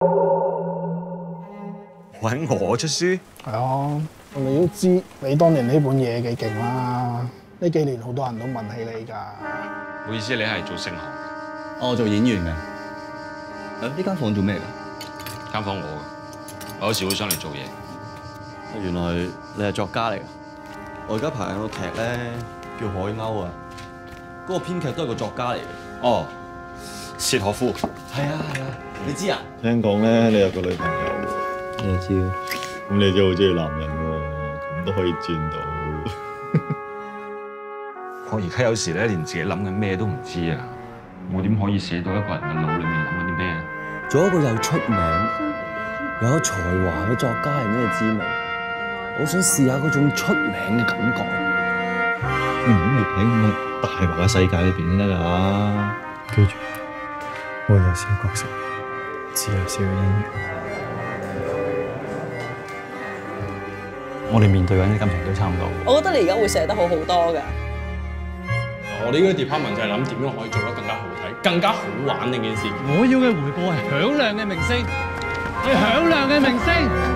揾我出書？ 係啊，你都知你當年呢本嘢幾勁啦。呢幾年好多人都問起你㗎。 唔好意思，你係做聲行？ 我做演員嘅。呢間房做咩㗎？ 間房我嘅，我有時會上嚟做嘢。 原來你係作家嚟㗎。我而家排緊個劇咧，叫《海鷗》啊。嗰個編劇都係個作家嚟嘅。 哦，薛可夫。 係啊係啊，你知啊？ 聽講咧，你有個女朋友。 我知。 咁你真係好中意男人喎，咁都可以轉到。 我而家有時咧，連自己諗緊咩都唔知啊！我點可以寫到一個人嘅腦裏面諗緊啲咩啊？ 做一個又出名、有才華嘅作家係咩滋味？我想試下嗰種出名嘅感覺。 你唔好活喺咁嘅大話嘅世界裏邊先得㗎。 記住，我有小角色，只有小演員。我哋面對緊啲感情都差唔多。 我覺得你而家會寫得好好多㗎。 我哋呢個 department 就係諗點樣可以做得更加好睇、更加好玩呢件事。 我要嘅回報係響亮嘅明星，係響亮嘅明星。